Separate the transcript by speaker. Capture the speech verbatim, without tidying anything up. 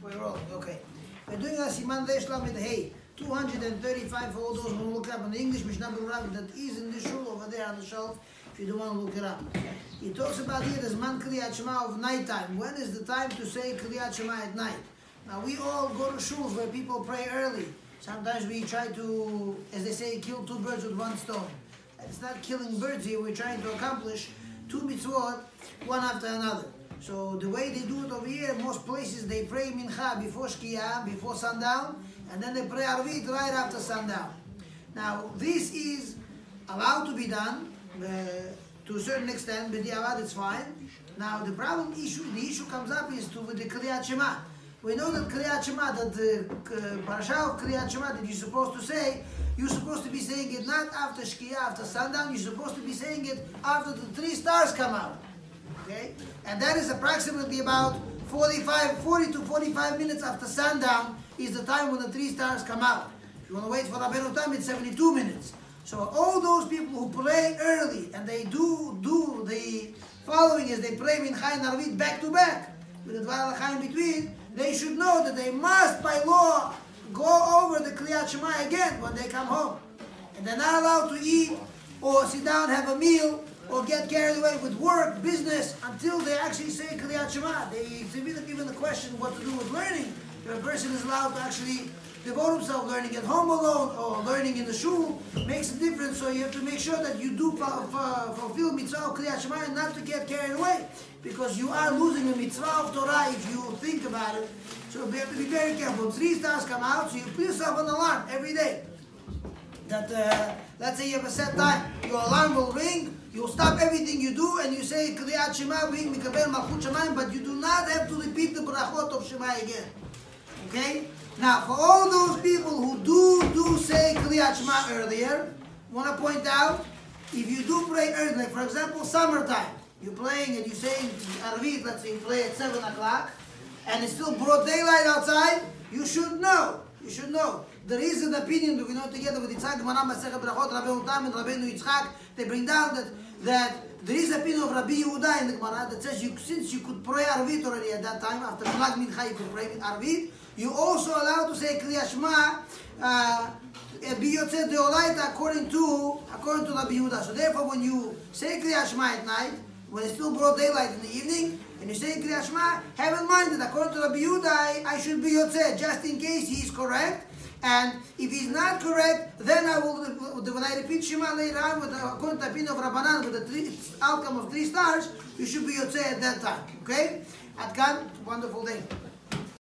Speaker 1: We're rolling, okay. We're doing a Siman Reish Lamed Hey, two hundred thirty-five for all those who look up in the English Mishnah Berurah that is in the shul over there on the shelf, if you don't want to look it up. He talks about here the Zman Kriyat Shema of nighttime. When is the time to say Kriyat Shema at night? Now we all go to shuls where people pray early. Sometimes we try to, as they say, kill two birds with one stone. It's not killing birds here, we're trying to accomplish two mitzvot, one after another. So the way they do it over here, most places they pray mincha before shkiyah, before sundown, and then they pray arvit right after sundown. Now this is allowed to be done uh, to a certain extent, but the it's fine. Now the problem issue, the issue comes up is to with the Kriyat Shema. We know that Kriyat Shema, that the uh, parasha of Kriyat Shema that you're supposed to say, you're supposed to be saying it not after shkiyah, after sundown, you're supposed to be saying it after the three stars come out. Okay? And that is approximately about forty-five, forty to forty-five minutes after sundown is the time when the three stars come out. If you want to wait for Rabbeinu Tam, it's seventy-two minutes. So all those people who pray early and they do do the following is they pray Mincha and Arvit back to back with the Dvar HaChaim in between, they should know that they must by law go over the Kriyat Shema again when they come home. And they're not allowed to eat or sit down, have a meal, or get carried away with work, business, until they actually say Kriyat Shema. They, it's even the question what to do with learning. If a person is allowed to actually devote himself learning at home alone or learning in the shul, makes a difference. So you have to make sure that you do fulfill mitzvah of Kriyat Shema and not to get carried away, because you are losing a mitzvah of Torah if you think about it. So we have to be very careful. Three stars come out, so you put yourself an alarm every day. That uh, let's say you have a set time, your alarm will ring. You'll stop everything you do and you say Kriyat Shema, bring Mikaber Malchut Shamayim, but you do not have to repeat the brachot of Shema again. Okay? Now, for all those people who do do say Kriyat Shema earlier, I want to point out, if you do pray early, like for example, summertime, you're playing and you're saying Arvit, let's say you play at seven o'clock, and it's still broad daylight outside, you should know. You should know. There is an opinion that we know together with Yitzchak, Gemara Masechet Berachot, Rabbeinu Tam and Rabbeinu Yitzchak. They bring down that that there is an opinion of Rabbi Yehuda in the Gemara that says you, since you could pray Arvit already at that time, after Mincha Mincha you could pray Arvit, you also allowed to say Kriyat Shema uh, Biyotze Deolaita according to according to Rabbi Yehuda. So therefore, when you say Kriyat Shema at night, when it's still broad daylight in the evening, and you say Kriyat Shema, have in mind that according to Rabbi Yehuda, I, I should be Yotzeh, just in case he is correct. And if he's not correct, then I will, when I repeat Shema later on, with the, according to the opinion of Rabbanan, with the three, outcome of three stars, you should be Yotzeh at that time. Okay? Adkan, wonderful day.